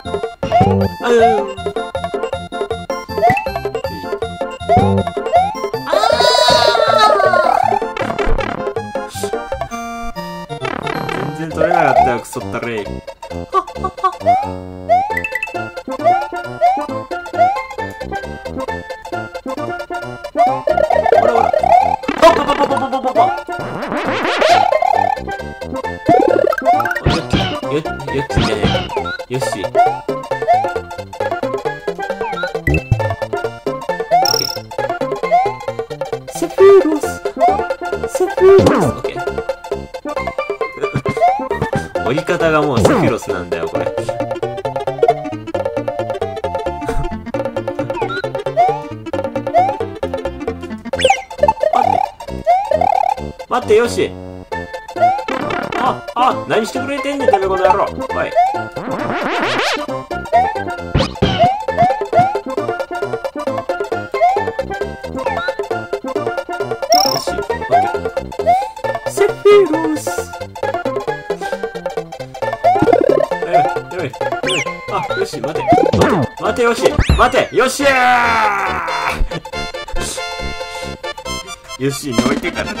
全然取れなかったよ、クソったれ。ほらほら。パパパパパパパパパ。よっちじゃねえ。よし。セフィロス。セフィロス。オッケー。折り方がもうセフィロスなんだよ、これ。待って、よし。何してくれてんねん、てめえこの野郎。はい。よし、オッケー。セフィロス。よし、待て、よし、待て、よしよしに置いてからだ。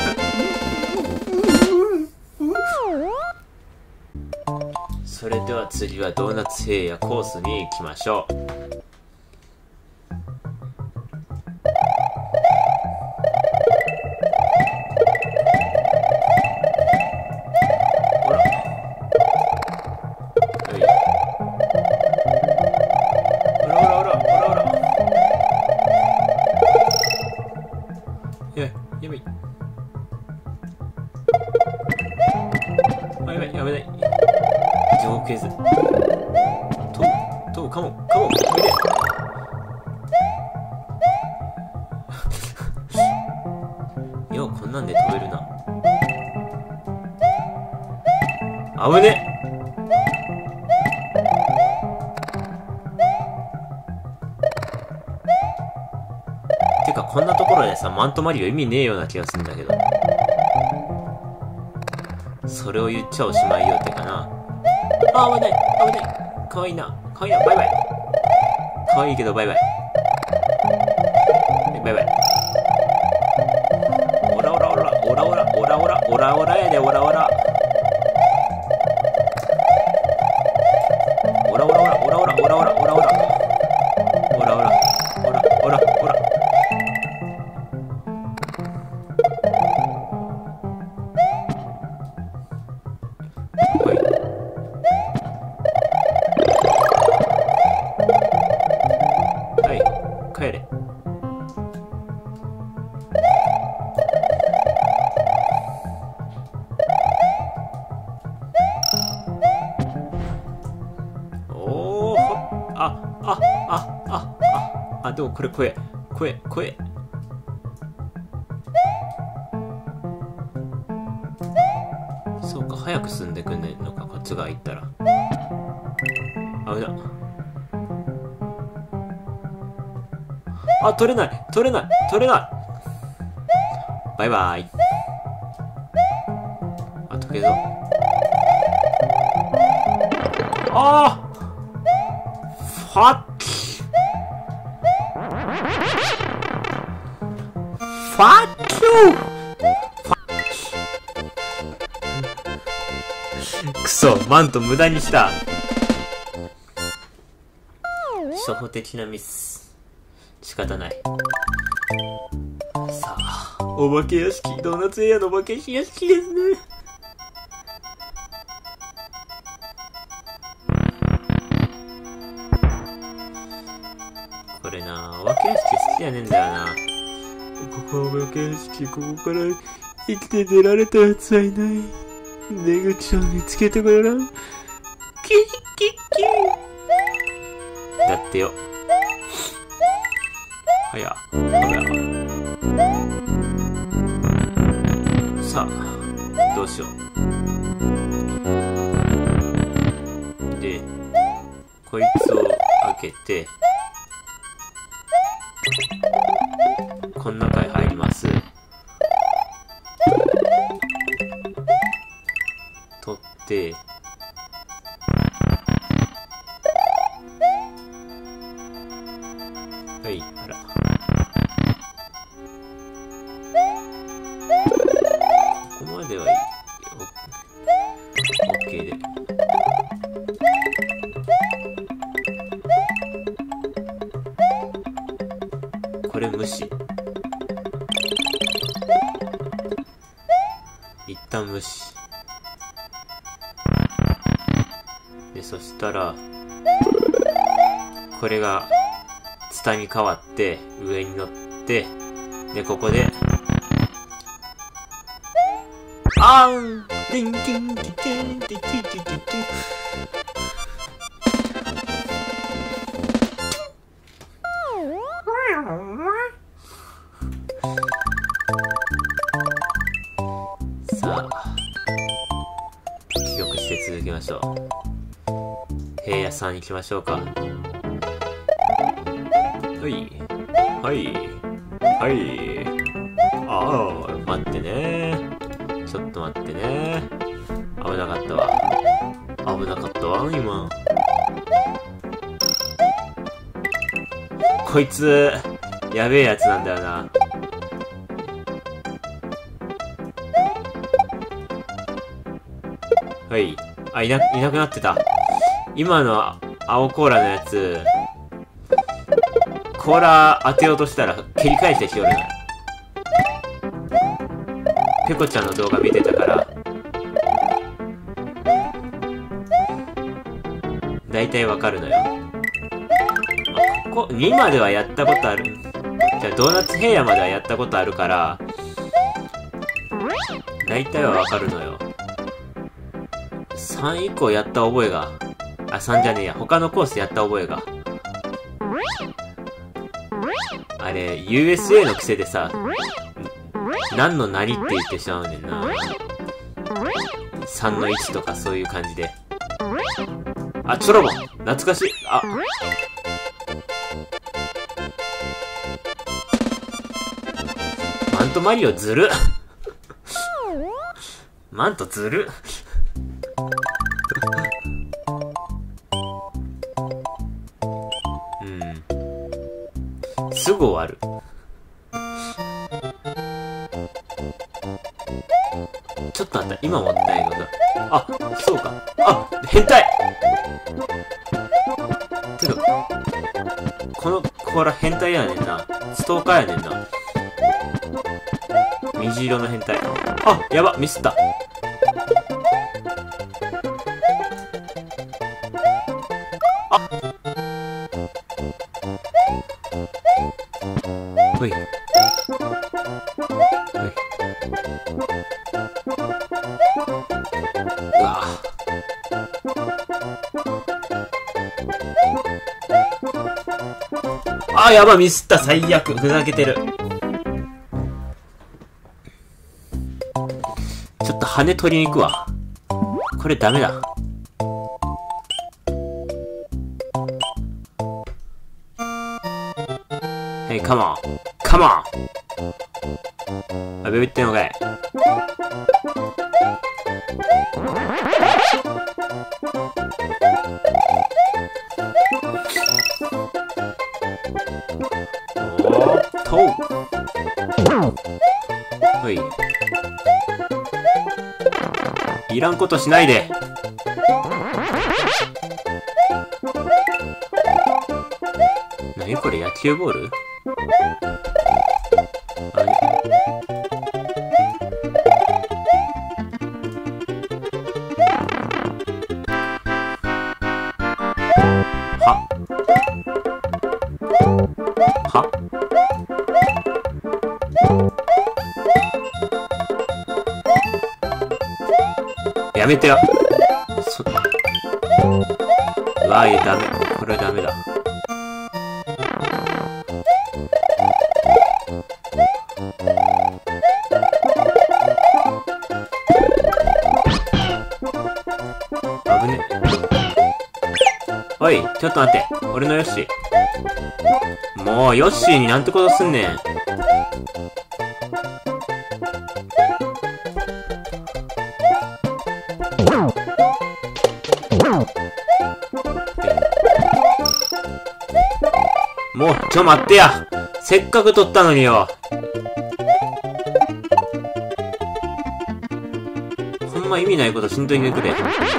それでは次はドーナツ平野コースに行きましょう。ほら。はい。ほら。やばい。やばい。地獄絵図。カモン、おいで。よう、こんなんで飛べるな。あぶね。てか、こんなところでさ、マントマリオ意味ねえような気がするんだけど。それを言っちゃおしまいよってかな。危ない。かわいいな。バイバイ。かわいいけどバイバイ。バイバイ。オラやで、オラ。オラ。はい。帰れ。でもこれ声。そうか、早く進んでくんねんのか、こっち側行ったら。危な。取れない。バイバイ。溶けるぞ。ファッキュー。くそ、マント無駄にした。初歩的なミス。仕方ない。さあ、お化け屋敷、ドーナツエアのお化け屋敷ですね。 じゃねえんだよな。ここの景色、ここから生きて出られたやつはいない。出口を見つけてごらん。キッキッキーだってよ。はや、ほら。さあ、どうしよう。で、こいつを開けて、この中へ入ります。取って、はい、あら。ここまではいい。OK で。これ無視。一旦無視。で、そしたら、これが、ツタに変わって、上に乗って、で、ここで、あーんリンキンキキンキキキキキさあ、記録して続きましょう。平野さん行きましょうか。はい。はい。はい。ああ、待ってね。ちょっと待ってね。危なかったわ。危なかったわ、今。こいつ、やべえやつなんだよな。はい。あ、いなくなってた。今の青コーラのやつ、コーラ当てようとしたら蹴り返してきよるね。ペコちゃんの動画見てたから、だいたいわかるのよ。ここ2まではやったことある。じゃあドーナツ平野まではやったことあるから、だいたいはわかるのよ。3以降やった覚えが、あ、3じゃねえや。他のコースやった覚えが。あれ、USA の癖でさ、何の何って言ってしまうねんな。3の1とかそういう感じで。あ、チョロボン懐かしい。あ。マントマリオずるマントずるすぐ終わる。ちょっとあった。今思ったんやけど。あ、そうか。あ、変態てか、このコーラ変態やねんな。ストーカーやねんな。虹色の変態。あ、やば、ミスった。あほい。ほい。うわあ、やば、ミスった。最悪。ふざけてる。ちょっと羽取りに行くわ。これダメだ。はい、カモン。カモン。あ、ビビってんのかい。おーっと。ほい。いらんことしないで。何これ、野球ボール？あれ？は？は？ めてよ。うわー、ダメ。これはダメだ。危ね。おい、ちょっと待って。俺のヨッシー。もう、ヨッシーになんてことすんねん。もう、待ってや。せっかく取ったのによ。ほんま意味ないことしんといてくれ。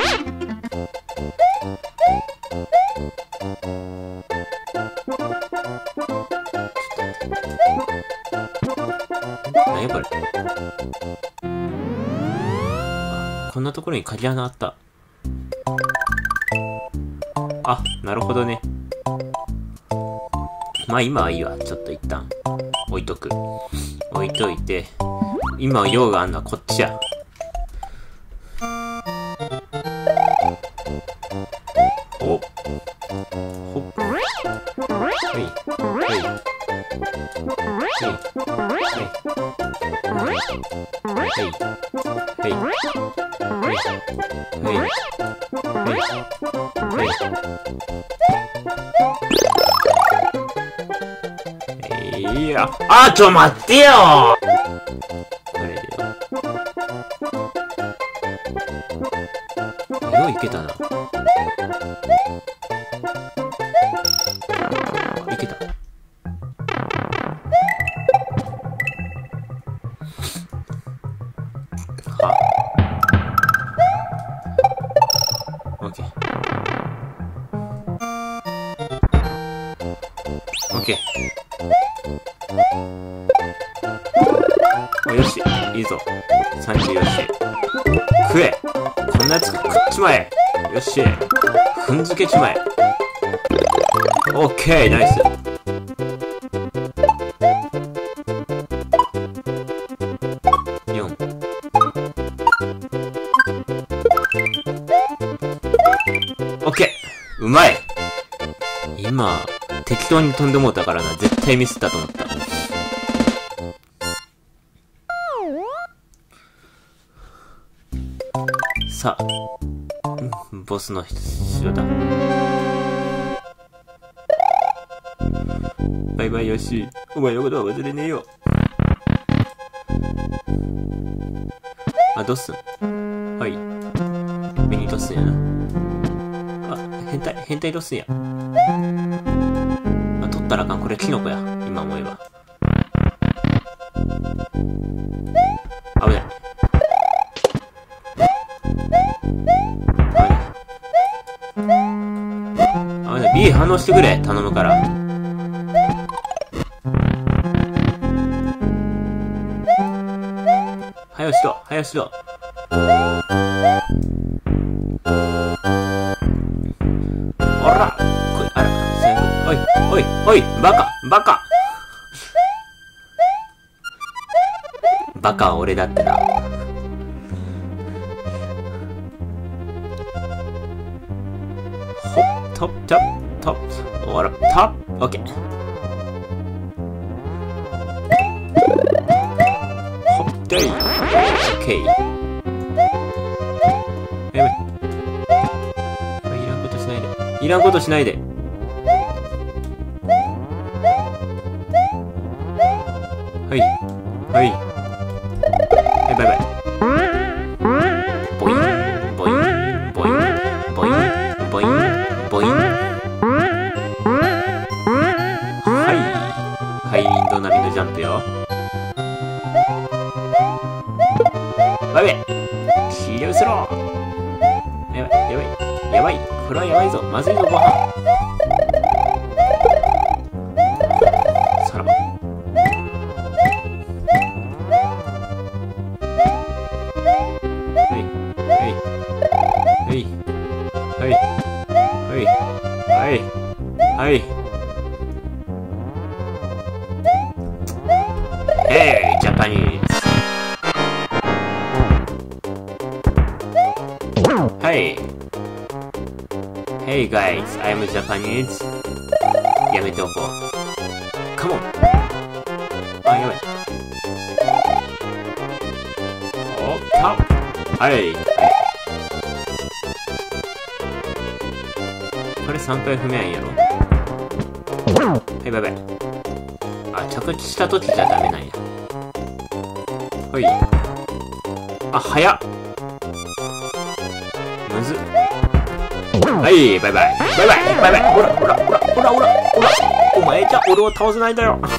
何やこれ。あ、こんなところに鍵穴あった。あ、なるほどね。まあ今はいいわ。ちょっと一旦置いとく。置いといて、今用があんのはこっちや。お。ほっ。はい。はい。はい。はい。はい。はい。はい。はい。いや、あ、待ってよ。これでよいけたな。いけた。は。オッケー。オッケー。よし、いいぞ。30よし。食え。こんなやつ食っちまえ。よし。踏んづけちまえ。オッケー、ナイス。4。オッケー。うまい。今、適当に飛んでもうたからな。絶対ミスったと思った。さあ、ボスの城だ。バイバイヨッシー。お前のことは忘れねえよ。あ、どうすん？はい。目にどうすんやな。あ、変態どうすんや。あ、取ったらあかん。これキノコや。今思えば。危ない。B 反応してくれ、頼むから。はよしろ、はよしろ。おら、こい、あら、おい、おい、おい、バカ、バカ。バカは俺だってな。ほっ、トップ、トップ。トップ、おら、トップ、オッケー。ほっ、でい、オッケー。やばい。いらんことしないで。いらんことしないで。はい。はい。バイバイ。ボイン、ボイン、ボイン、ボイン、ボイン、ボイン。ハイウィンド並みのジャンプよ。バイバイ。治療すろ。やばい、やばい、やばい。これはやばいぞ。まずいぞ、ご飯。さらば。はい、はい、はい、はい、はい、はい、はい。ジャパニーズ。 はい。Hey guys, I'm Japanese. やめておこう。Come on! あ、やばい。おった。はい。これ3回踏めやんやろ。はい、バイバイ。あ、着地した時じゃダメなんや。ほい。あ、早っ。むずっ。はい、バイバイ。バイバイ、バイバイ。ほら、ほら、ほら、ほら、ほら、ほら。お前じゃ俺を倒せないんだよ。よ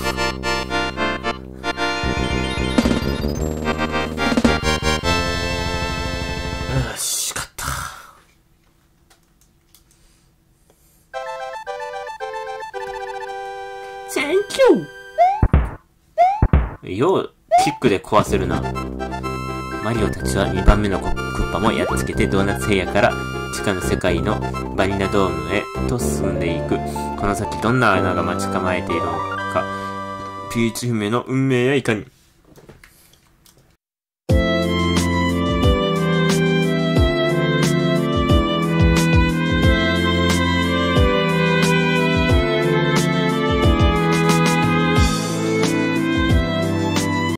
し、勝った。Thank you! よう、キックで壊せるな。マリオたちは2番目のクッパもやっつけてドーナツヘイヤから地下の世界のバニラドームへと進んでいく。この先どんな穴が待ち構えているのか、ピーチ姫の運命やいかに。